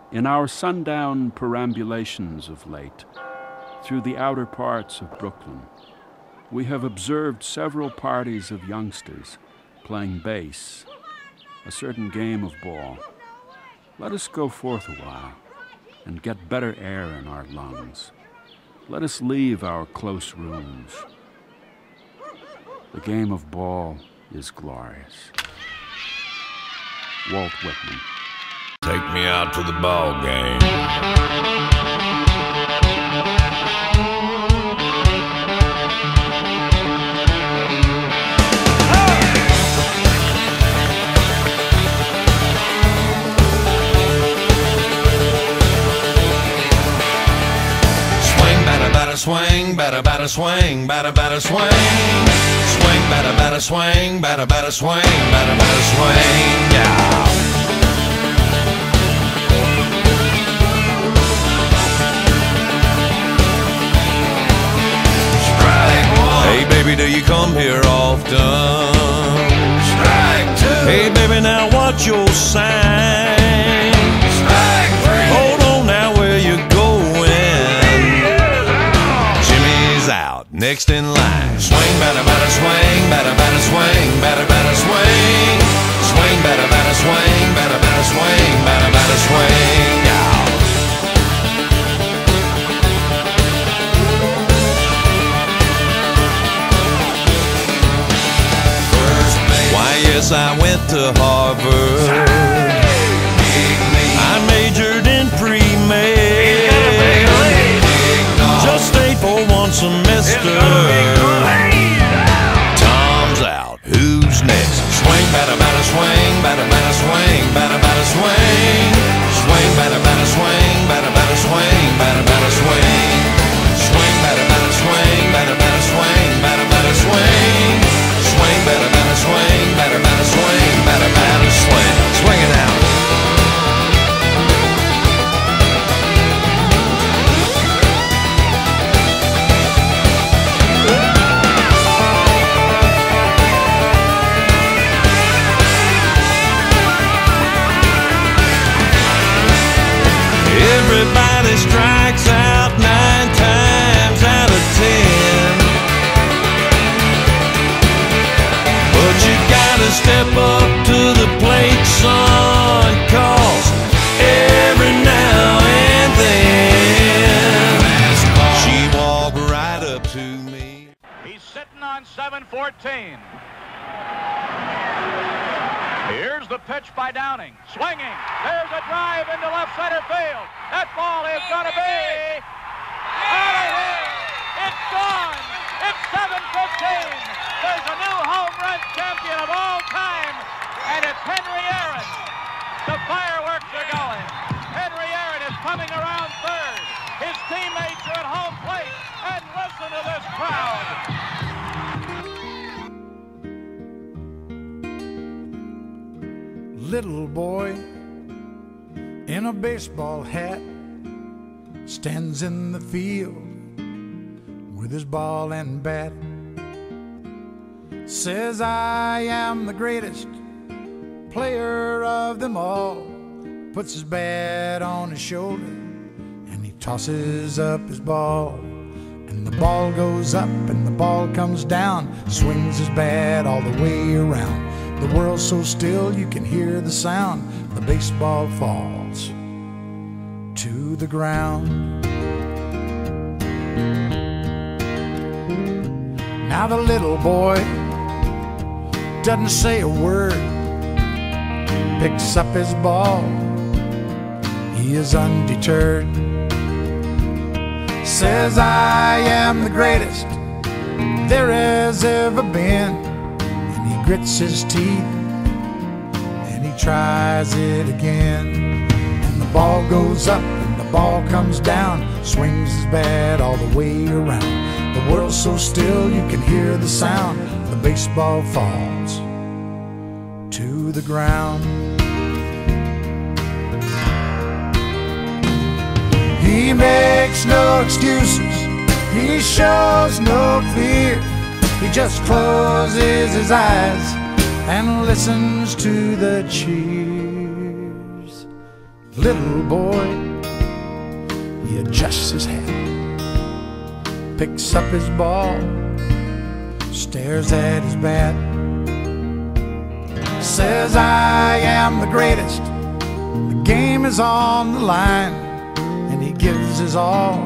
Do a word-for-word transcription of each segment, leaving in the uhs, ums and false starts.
In our sundown perambulations of late, through the outer parts of Brooklyn, we have observed several parties of youngsters playing base, a certain game of ball. Let us go forth a while and get better air in our lungs. Let us leave our close rooms. The game of ball is glorious. Walt Whitman. Take me out to the ball game. Swing, batter, batter, swing, batter, batter, swing. Swing, batter, batter, swing, batter, batter, swing, batter, batter, swing, yeah. Strike one. Hey, baby, do you come here often? Strike two. Hey, baby, now what's your sign? Strike three. Hold on now, where you going? Next in line. Swing, batter, batter, swing, batter, batter, swing, batter, batter, swing. Swing, batter, batter, swing, batter, batter, swing, batter, batter, swing. Yeah. First base. Why, yes, I went to Harvard. I majored in pre-med. Just stayed for one semester. Tom's out. Who's next? Swing, batter, batter, swing, batter, batter, swing, batter, batter, swing. Swing, batter, batter, swing, batter, batter, swing, batter, batter, swing. Swing, batter, batter, swing, batter, batter, swing, batter, batter, swing. Swing, batter, batter, swing, batter, batter, swing, batter, batter, swing. Swing it out. Everybody strikes out nine times out of ten, but you gotta step up to the plate, son, 'cause every now and then she walked right up to me. He's sitting on seven fourteen. Here's the pitch by Downing. Swinging. There's a drive into left center field. That ball is going to be out of here. It's gone. It's seven fifteen. There's a new home run champion of all time, and it's Henry Aaron. The fireworks are going. Henry Aaron is coming around third. His teammates are at home plate, and listen to this crowd. Little boy in a baseball hat stands in the field with his ball and bat. Says, I am the greatest player of them all. Puts his bat on his shoulder and he tosses up his ball. And the ball goes up and the ball comes down. Swings his bat all the way around. The world's so still you can hear the sound. The baseball falls to the ground. Now the little boy doesn't say a word, picks up his ball, he is undeterred. Says, I am the greatest there has ever been. He grits his teeth and he tries it again. And the ball goes up and the ball comes down. Swings his bat all the way around. The world's so still you can hear the sound. The baseball falls to the ground. He makes no excuses, he shows no fear. He just closes his eyes and listens to the cheers. Little boy, he adjusts his hat, picks up his ball, stares at his bat, says, I am the greatest, the game is on the line, and he gives his all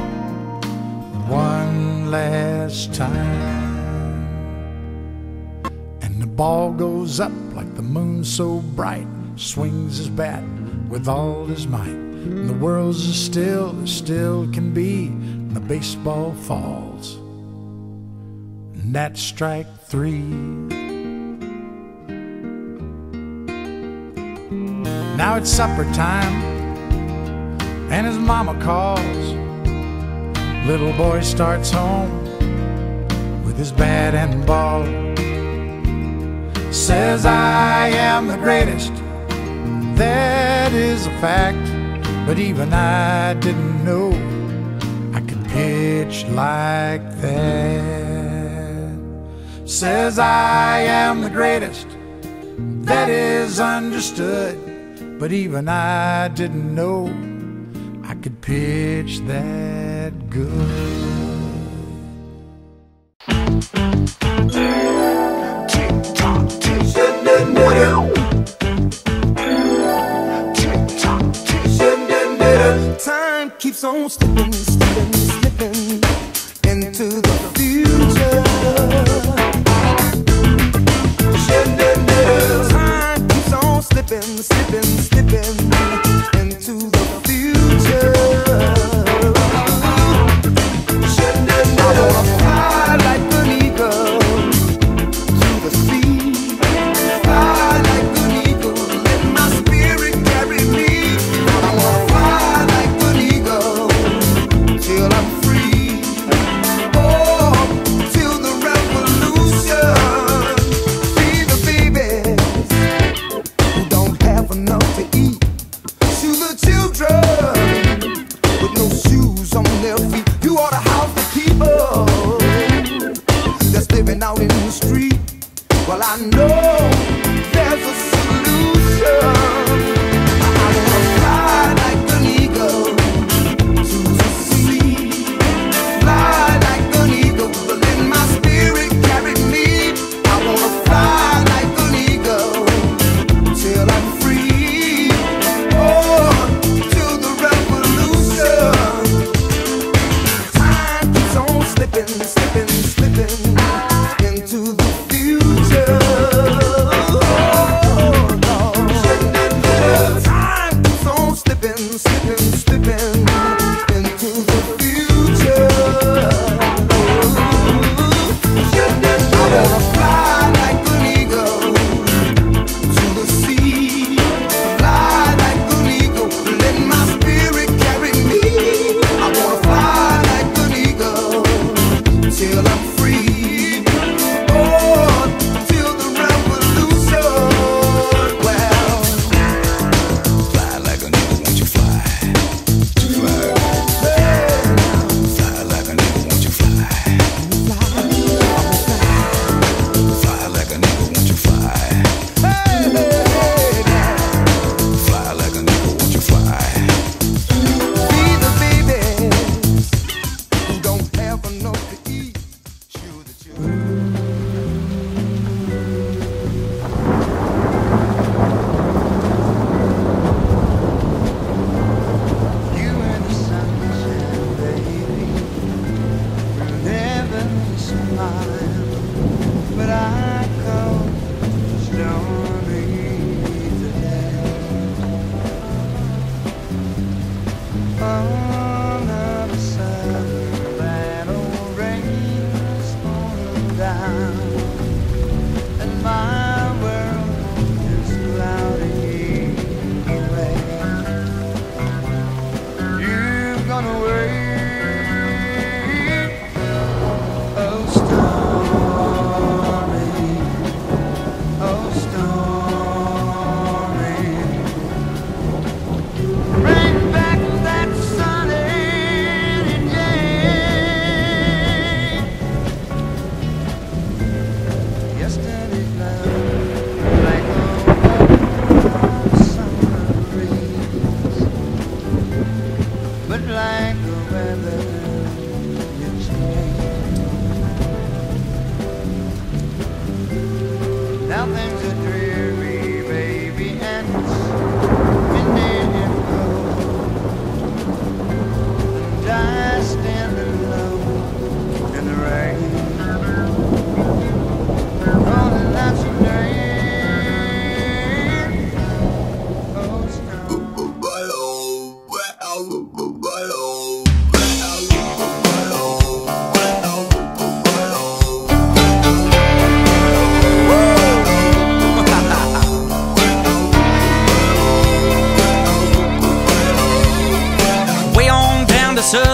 one last time. And the ball goes up like the moon so bright, swings his bat with all his might, and the world's as still as still can be, and the baseball falls, and that's strike three. Now it's supper time, and his mama calls. Little boy starts home with his bat and ball, says, I am the greatest, that is a fact, but even I didn't know I could pitch like that. Says, I am the greatest, that is understood, but even I didn't know I could pitch that good. Tick-tock, tick-tock, time keeps on slipping, slipping, slipping into the future. Time keeps on slipping, slipping, slipping into the future. I wanna fly like an eagle to the sea. Fly like an eagle, let my spirit carry me. I wanna fly like an eagle till I'm free. Oh, till the revolution. See the babies who don't have enough to eat. To the children with no shoes on their feet. You ought to house the people that's living out in the street. Well, I know there's a solution. I wanna fly like an eagle to the sea. Fly like an eagle, let my spirit carry me. I wanna fly like an eagle till I'm free. Oh, till the revolution. Time keeps on slipping, slipping, slipping into the future. Time keeps on slipping, slipping, slipping into the future. I wanna fly like an eagle to the sea. Fly like an eagle, let my spirit carry me. I wanna fly like an eagle till I'm free. Oh, till the revolution. Well, Fly like an eagle, won't you fly? Fly. Fly like an eagle, won't you fly? Fly like an eagle, won't you fly? Fly like an eagle, won't you fly? be the babies who don't have enough to eat. Chew the children. You and the sunshine, baby, never smile, but I call stormy today. On the other side, that old rain is falling down, and my world is cloudy away. You've gone away, oh stormy, oh stormy. Bring back that sunny day.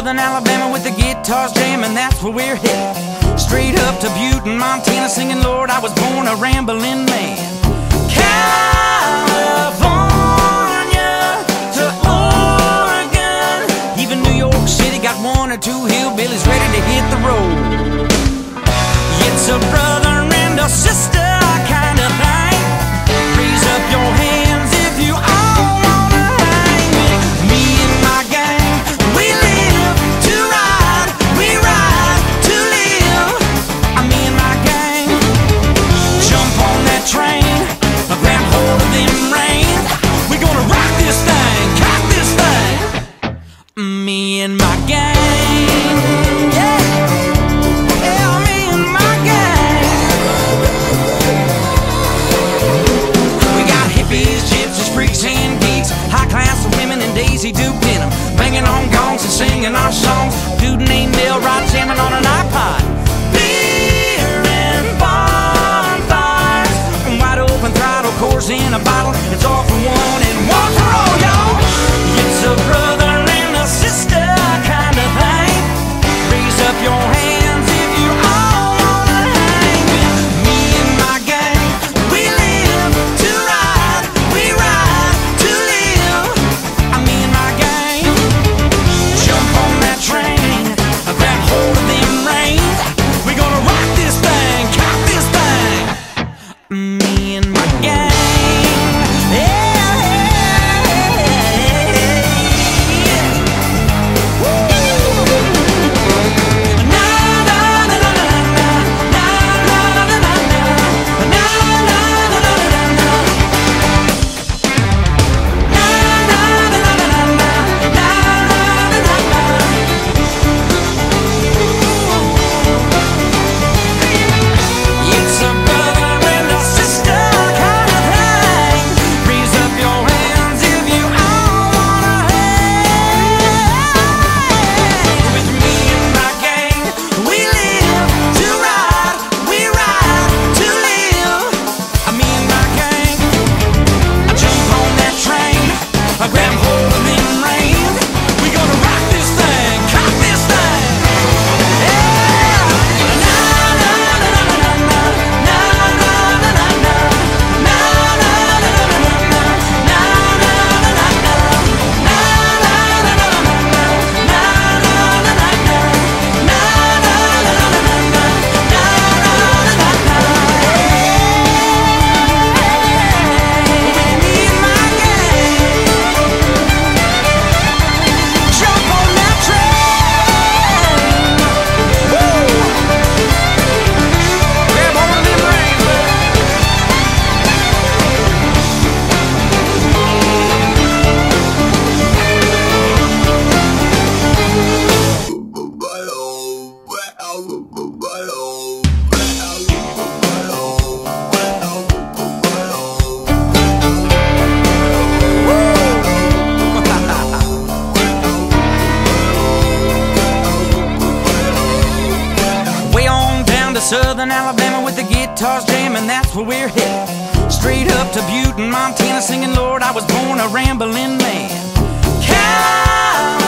southern Alabama with the guitars jamming, that's where we're headed. Straight up to Butte in Montana singing, Lord, I was born a rambling man. California to Oregon, even New York City got one or two hillbillies ready to hit the road. It's a brother and a sister kind of thing. Raise up your hands if you all wanna hang with me and my gang. We live to ride, we ride to live. Me and my gang, jump on that train, grab hold of them reins. We're gonna rock this thing, cock this thing. Me and my gang, yeah. Daisy Duke denim, banging on gongs and singing our songs. Dude named Bill Rod jamming on an iPod. Beer and bonfires, and wide open throttle, cores in a bottle. It's all for one and one for all, y'all. It's a brother and a sister kind of thing. Raise up your hands if you all wanna hang with me and my gang. We live to ride, we ride to live. Train, grab hold of them reins. We're gonna rock this thing, cock this thing. Me and my gang, yeah, yeah, yeah. Woo. Na na na na na na na na na na na na na. Southern Alabama with the guitars jamming, that's where we're headed. Straight up to Butte in Montana singing, Lord, I was born a rambling man. Cal